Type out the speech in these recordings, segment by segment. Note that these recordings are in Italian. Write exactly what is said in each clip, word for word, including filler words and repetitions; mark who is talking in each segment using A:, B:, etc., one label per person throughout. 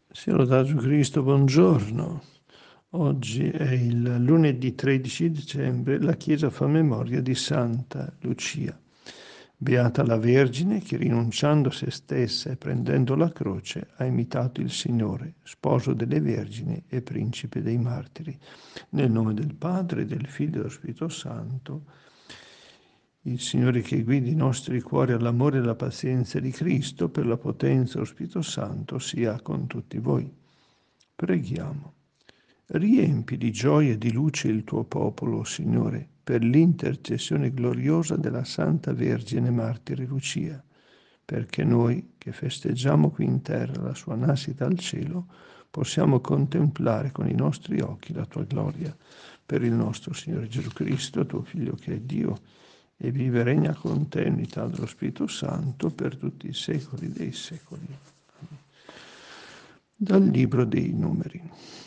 A: Sia lodato Gesù Cristo, buongiorno. Oggi è il lunedì tredici dicembre, la Chiesa fa memoria di Santa Lucia. Beata la Vergine che rinunciando a se stessa e prendendo la croce ha imitato il Signore, sposo delle Vergini e principe dei martiri. Nel nome del Padre, del Figlio e dello Spirito Santo, il Signore che guidi i nostri cuori all'amore e alla pazienza di Cristo, per la potenza dello Spirito Santo, sia con tutti voi. Preghiamo. Riempi di gioia e di luce il tuo popolo, Signore, per l'intercessione gloriosa della Santa Vergine Martire Lucia, perché noi, che festeggiamo qui in terra la sua nascita al cielo, possiamo contemplare con i nostri occhi la tua gloria. Per il nostro Signore Gesù Cristo, tuo Figlio che è Dio, e vive e regna con te in unità dello Spirito Santo per tutti i secoli dei secoli. Amen. Dal Libro dei Numeri.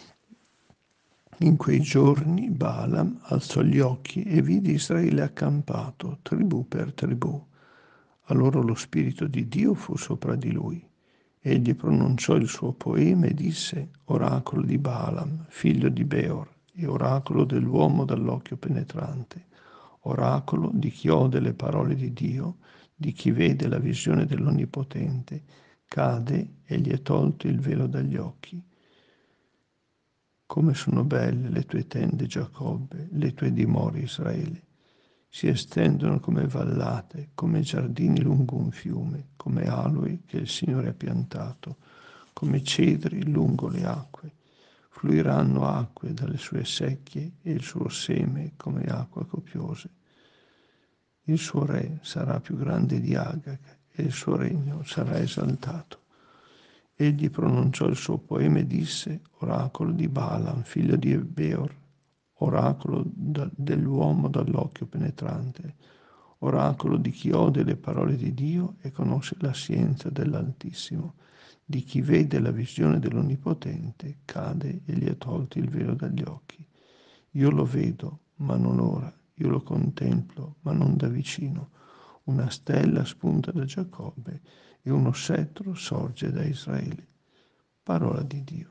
A: In quei giorni Balaam alzò gli occhi e vide Israele accampato, tribù per tribù. Allora lo Spirito di Dio fu sopra di lui. Egli pronunciò il suo poema e disse: Oracolo di Balaam, figlio di Beor, e oracolo dell'uomo dall'occhio penetrante, oracolo di chi ode le parole di Dio, di chi vede la visione dell'Onnipotente, cade e gli è tolto il velo dagli occhi. Come sono belle le tue tende, Giacobbe, le tue dimore, Israele. Si estendono come vallate, come giardini lungo un fiume, come aloe che il Signore ha piantato, come cedri lungo le acque. Fluiranno acque dalle sue secchie e il suo seme come acque copiose. Il suo re sarà più grande di Agag e il suo regno sarà esaltato. Egli pronunciò il suo poema e disse: Oracolo di Balaam, figlio di Beor, oracolo da, dell'uomo dall'occhio penetrante, oracolo di chi ode le parole di Dio e conosce la scienza dell'Altissimo, di chi vede la visione dell'Onnipotente, cade e gli è tolto il velo dagli occhi. Io lo vedo, ma non ora, io lo contemplo, ma non da vicino. Una stella spunta da Giacobbe e uno scettro sorge da Israele. Parola di Dio.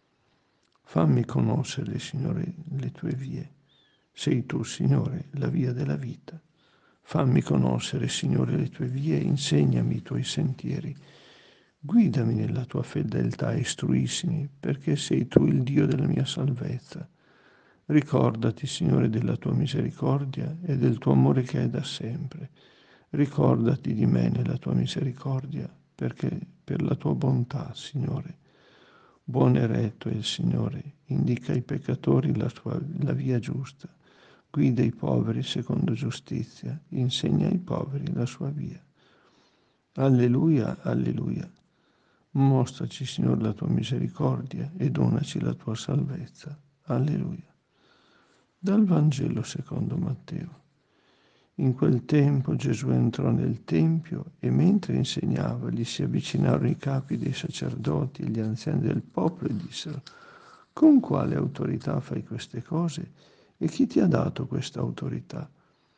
A: Fammi conoscere, Signore, le tue vie. Sei tu, Signore, la via della vita. Fammi conoscere, Signore, le tue vie, insegnami i tuoi sentieri. Guidami nella tua fedeltà e istruisimi, perché sei tu il Dio della mia salvezza. Ricordati, Signore, della tua misericordia e del tuo amore che è da sempre. Ricordati di me nella tua misericordia, perché per la tua bontà, Signore. Buono e retto è il Signore, indica ai peccatori la, sua, la via giusta, guida i poveri secondo giustizia, insegna ai poveri la sua via. Alleluia, alleluia. Mostraci, Signore, la tua misericordia e donaci la tua salvezza. Alleluia. Dal Vangelo secondo Matteo. In quel tempo Gesù entrò nel Tempio e mentre insegnava gli si avvicinarono i capi dei sacerdoti e gli anziani del popolo e dissero: con quale autorità fai queste cose e chi ti ha dato questa autorità?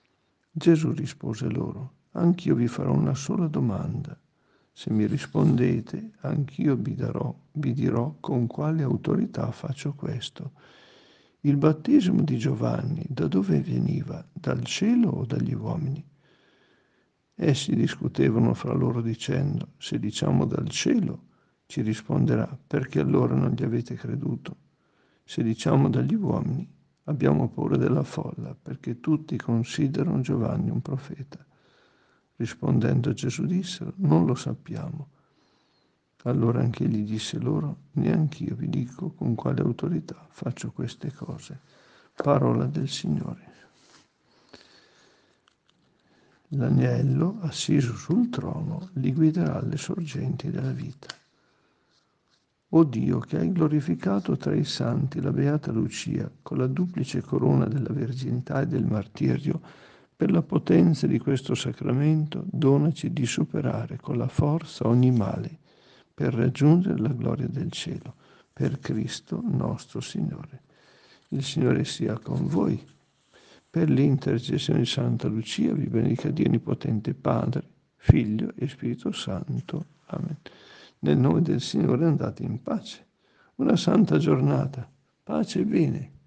A: Gesù rispose loro: anch'io vi farò una sola domanda. Se mi rispondete, anch'io vi darò, vi dirò con quale autorità faccio questo. Il battesimo di Giovanni da dove veniva? Dal cielo o dagli uomini? Essi discutevano fra loro dicendo: se diciamo dal cielo, ci risponderà: perché allora non gli avete creduto? Se diciamo dagli uomini, abbiamo paura della folla, perché tutti considerano Giovanni un profeta. Rispondendo Gesù dissero: non lo sappiamo. Allora anche egli disse loro: neanch'io vi dico con quale autorità faccio queste cose. Parola del Signore. L'agnello, assiso sul trono, li guiderà alle sorgenti della vita. O Dio, che hai glorificato tra i santi la beata Lucia con la duplice corona della verginità e del martirio, per la potenza di questo sacramento, donaci di superare con la forza ogni male, per raggiungere la gloria del cielo, per Cristo nostro Signore. Il Signore sia con voi. Per l'intercessione di Santa Lucia vi benedica Dio Onnipotente Padre, Figlio e Spirito Santo. Amen. Nel nome del Signore andate in pace. una santa giornata. Pace e bene.